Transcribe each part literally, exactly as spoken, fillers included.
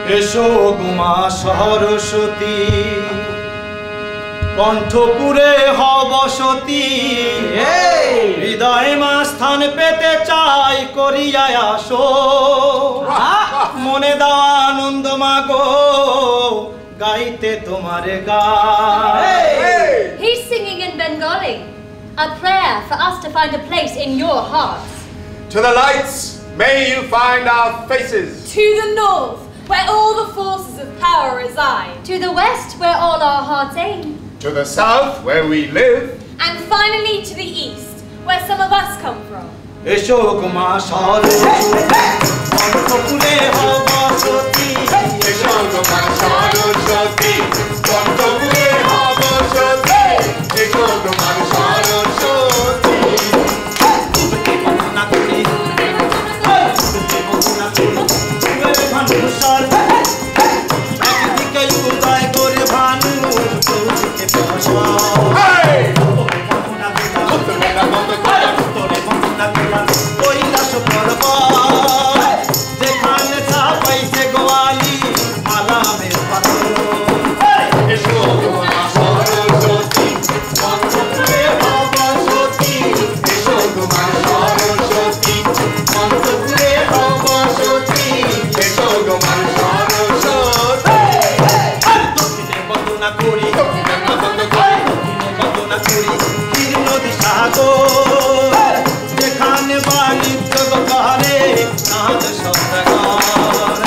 এসো গুমা সরস্বতী কণ্ঠপুরে হব সতী হৃদয়ে মা স্থান পেতে চাই করিয়া আসো মনে দাও আনন্দ মাগো গাইতে তোমার গান He's singing in Bengali, a prayer for us to find a place in your hearts. To the lights, may you find our faces. To the north, where all the forces of power reside. To the west, where all our hearts aim. To the south, where we live. And finally to the east, where some of us come from. এসো গুমা সরস্বতী কণ্ঠপুরে হব সতী এসো গুমা সরস্বতী কণ্ঠপুরে হব সতী এসো গুমা সরস্বতী একদিকে উদয় করে ভানু চৌদিকে বসা কৈলাস পর্বত যেখানে চাপাইছে গোয়ালি মালামের পাথর এসো গুমা সরস্বতী কণ্ঠপুরে হব সতী এসো গুমা সরস্বতী কণ্ঠপুরে হব সতী এসো গুমা সরস্বতী দক্ষিণে বন্দনা করি দক্ষিণে বন্দনা করি ক্ষীর নদী সাগর যেখানে বাণিজ্য করে নাদ সদাগর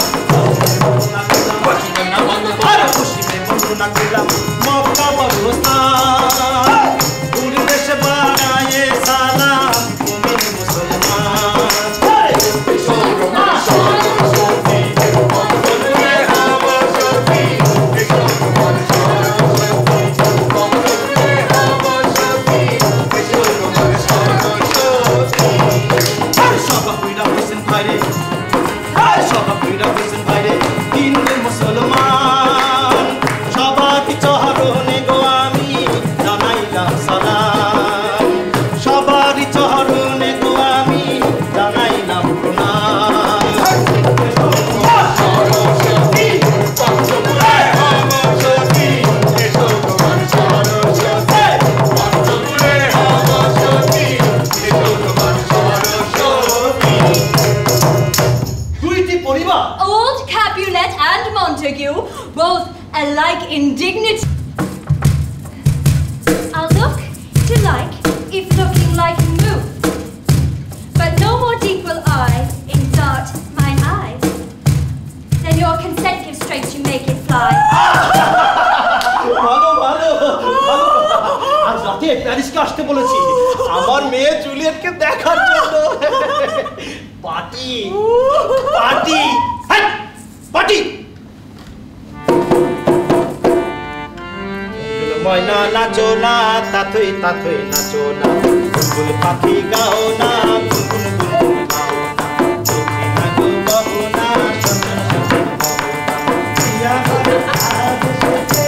আর পশ্চিমে বন্দনা করলাম মক্কা বস্তান দূর দেশে বানায়ে সালাম মুমিন মুসলমান এসো গুমা সরস্বতী কণ্ঠপুরে হব সতী এসো গুমা সরস্বতী কণ্ঠপুরে হব সতী এসো গুমা সরস্বতী আর সবা কইরা হইছেন ভাইরে আর সবা কইরা হইছেন ভাইরে হিন্দু মুসলমান সবাই চরণে গো আমি জানাইলাম সালাম সবারই চরণে গো আমি জানাইলাম প্রণাম সরস্বতী কণ্ঠপুরে হব সতী এসো গুমা সরস্বতী কণ্ঠপুরে হব সতী এসো গুমা সরস্বতী দুইটি পরিবার Old Capulet and Montague, both alike in dignity. I'll look to like, if looking like move. But no more deep will I in dart mine eyes than your consent gives strength to make it fly. ভালো ভালো ভালো আজ রাতে প্যারিসকে আসতে বলেছি আমার মেয়ে জুলিয়েটকে দেখার জন্য পার্টি পার্টি পার্টি ময়না নাচো না তাতই তাতই নাচো না বুলবুল পাখি গাও না গুনগুন গুনগুন গাও না তুমি না গো গাও না সজন সজন গাও না প্রিয়া করে আজ সেতে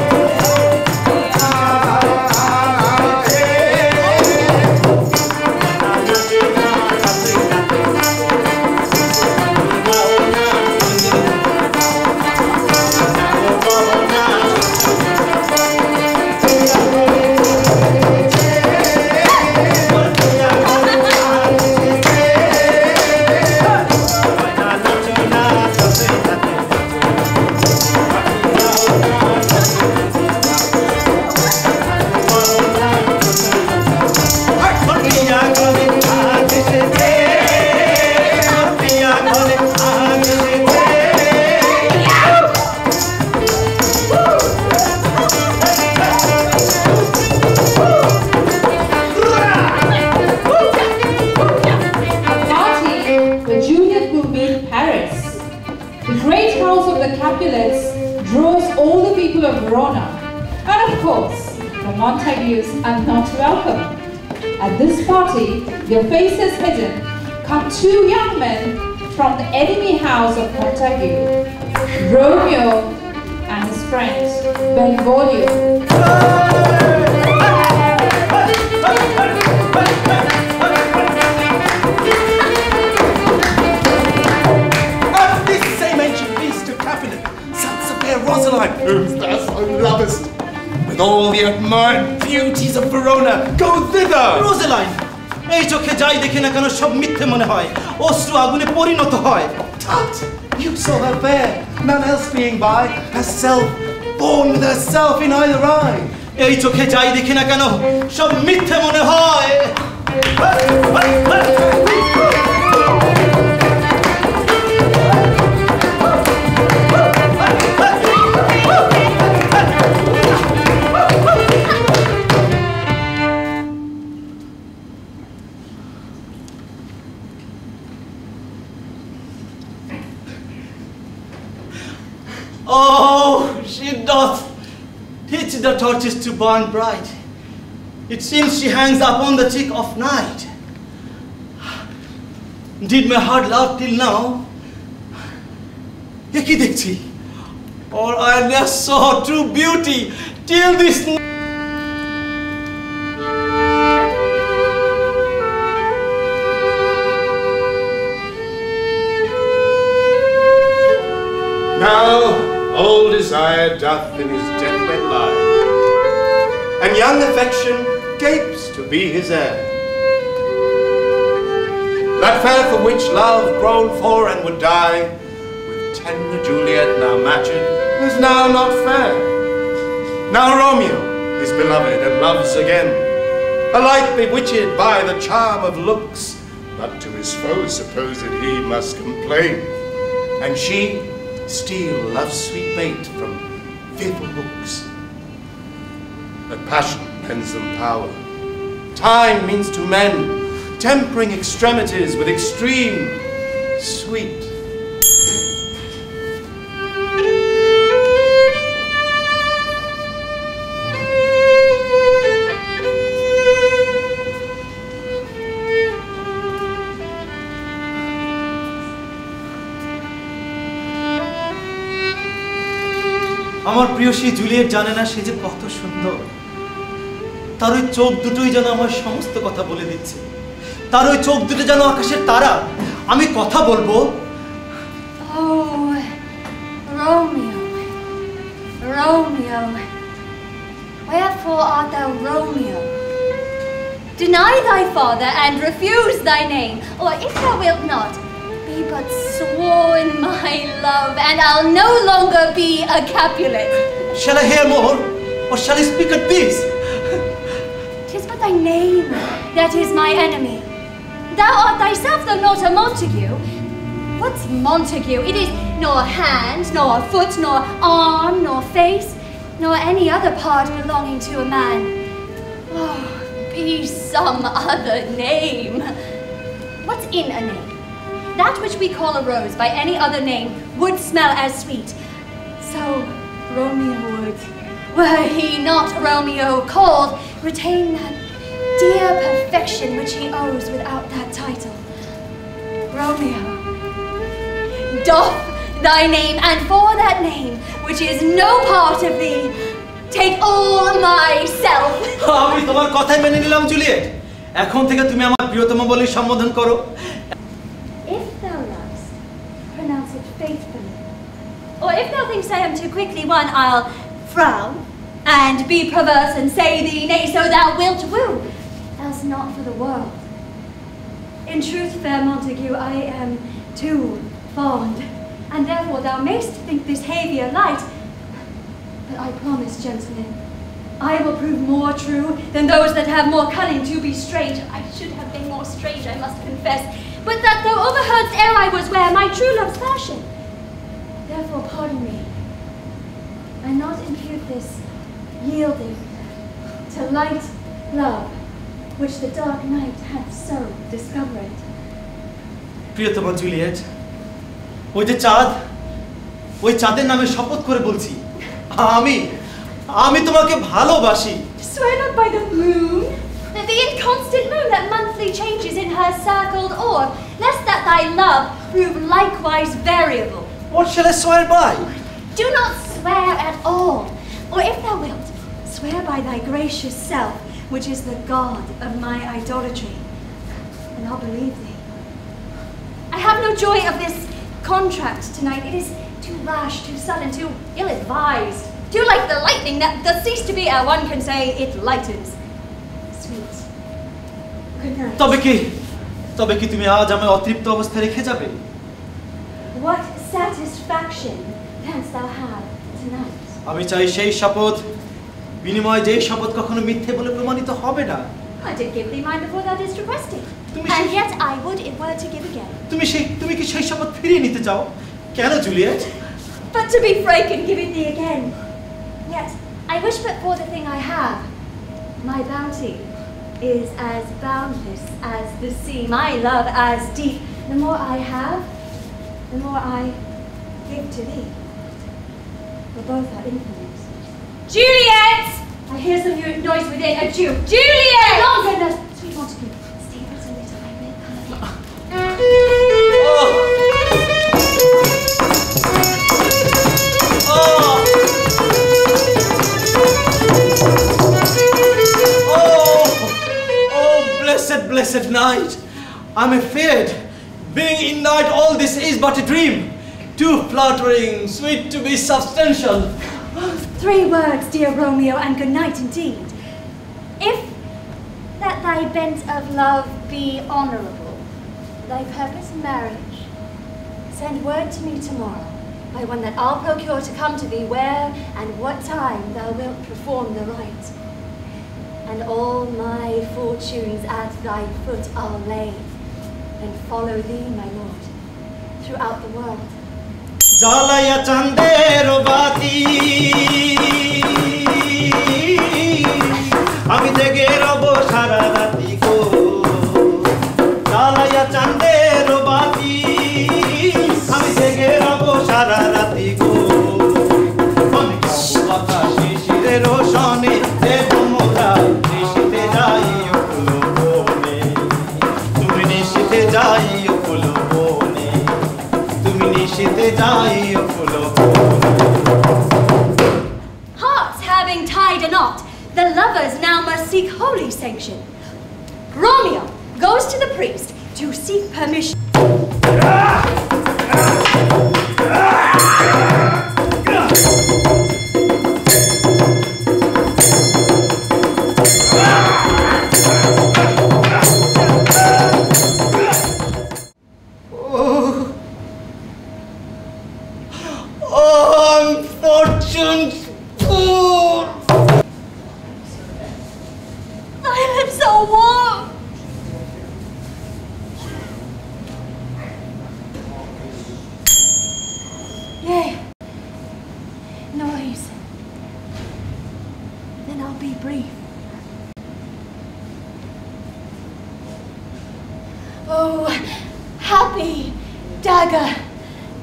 Montagues are not welcome. At this party, your faces hidden, come two young men from the enemy house of Montague, Romeo and his friend Benvolio. This same ancient beast of Capulet Rosaline, whom thou so lovest. With all the admired beauties of Verona, go thither! Rosaline, এই চোখে যাই দেখি না কেন সব মিথ্যে মনে হয়, অশ্রু আগুনে পরিণত হয়। Tut! You saw her fair, none else being by, herself, born with herself in either eye. এই চোখে যাই দেখি না কেন সব মিথ্যে মনে হয়। Oh, she doth teach the torches to burn bright. It seems she hangs upon the cheek of night. Did my heart love till now? Eki dekhi, or I never saw true beauty till this. Now old desire doth in his deathbed lie, and young affection gapes to be his heir. That fair for which love grown for and would die, with tender Juliet now matched, is now not fair. Now Romeo is beloved and loves again, alike bewitched by the charm of looks, but to his foes supposed he must complain, and she steal love's sweet bait from fearful hooks. But passion lends them power. Time means to men, tempering extremities with extreme sweet. আমার প্রিয় সেই Juliet জানে না সে যে কত সুন্দর। তার ওই চোখ দুটোই যেন আমার সমস্ত কথা বলে দিচ্ছে। তার ওই চোখ দুটো যেন আকাশের তারা। আমি কথা বলবো। Oh, Romeo, Romeo, wherefore art thou Romeo? Deny thy father and refuse thy name, or if thou wilt not, be but sworn my love, and I'll no longer be a Capulet. Shall I hear more, or shall I speak at peace? 'Tis but thy name that is my enemy. Thou art thyself, though not a Montague. What's Montague? It is nor hand, nor foot, nor arm, nor face, nor any other part belonging to a man. Oh, be some other name. What's in a name? That which we call a rose by any other name would smell as sweet. So Romeo would, were he not Romeo called, retain that dear perfection which he owes without that title. Romeo, doff thy name, and for that name, which is no part of thee, take all myself. আমি তোমার কথাই মেনে নিলাম Juliet. এখন থেকে তুমি আমার প্রিয়তম বলে সম্বোধন করো। If thou lovest, pronounce it faithfully. Or if thou thinks I am too quickly won, I'll frown and be perverse and say thee nay, so thou wilt woo, else not for the world. In truth, fair Montague, I am too fond, and therefore thou mayst think this Havia light. But I promise, gentlemen, I will prove more true than those that have more cunning to be straight. I should have been more straight, I must confess, but that thou overheardst ere I was where my true love's fashion. Therefore pardon me, and not impute this yielding to light love, which the dark night hath so discovered. প্রিয়তম Juliet, ওই যে চাঁদ, ওই চাঁদের নামে শপথ করে বলছি, আমি আমি তোমাকে ভালোবাসি। Swear not by the moon, the inconstant moon that monthly changes in her circled orb, lest that thy love prove likewise variable. What shall I swear by? Do not swear at all, or if thou wilt, swear by thy gracious self, which is the God of my idolatry, and I'll believe thee. I have no joy of this contract tonight. It is too rash, too sudden, too ill-advised. Too like the lightning that does cease to be, ere one can say it lightens. Sweet. Good night. তবে কি তবে কি তুমি আজ আমায় অতৃপ্ত অবস্থায় রেখে যাবে? What satisfaction canst thou have tonight? আমি চাই সেই শপথ বিনিময়ে যেই শপথ কখনো মিথ্যে বলে প্রমাণিত হবে না। I did give thee mine before thou didst request it. And yet I would it were to give again. তুমি সেই তুমি কি সেই শপথ ফিরিয়ে নিতে চাও? কেন Juliet? But to be frank and give it thee again. Yet I wish but for the thing I have. My bounty is as boundless as the sea, my love as deep. The more I have, the more I give to thee. For both are infinite. Juliet! I hear some noise within. A Jew. Juliet! No goodness! Sweet Montague, stay but a little. I will come again. Oh! Oh! Oh! Oh, blessed, blessed night! I'm afraid. Being in night, all this is but a dream. Too flattering, sweet to be substantial. Three words, dear Romeo, and good night indeed. If that thy bent of love be honourable, thy purpose marriage, send word to me tomorrow, by one that I'll procure to come to thee where and what time thou wilt perform the rite. And all my fortunes at thy foot I'll lay, and follow thee, my lord, throughout the world. জ্বালাইয়া চাঁদের বাতি আমি জেগে রব সারা রাতি গো জ্বালাইয়া চাঁদের বাতি আমি জেগে রব সারা রাতি গো আমি গাবো বাতাস শিশিরের রোশনে দেব মোরা নিশীথে যাই অকুল বনে তুমি নিশীথে যাই অকুল বনে তুমি নিশীথে যাই অকুল বনে। Hearts having tied a knot, the lovers now must seek holy sanction. Romeo goes to the priest to seek permission. Unfortunate fool! Thy lips are warm. Yea, noise. Then I'll be brief. Oh, happy dagger.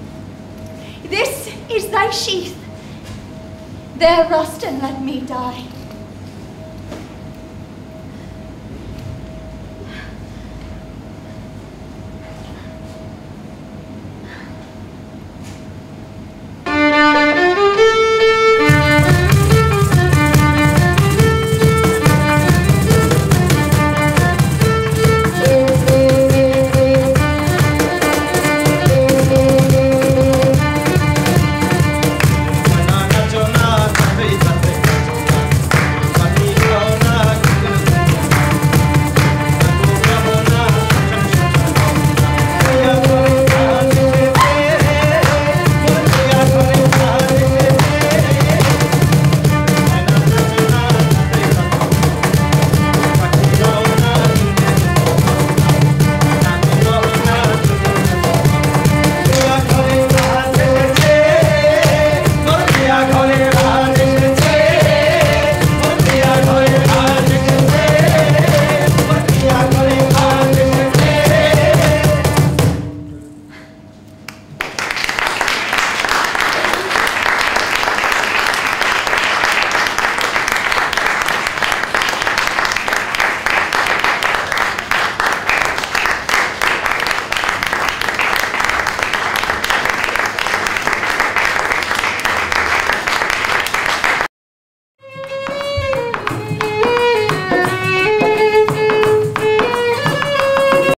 This is thy sheath. There rust and let me die.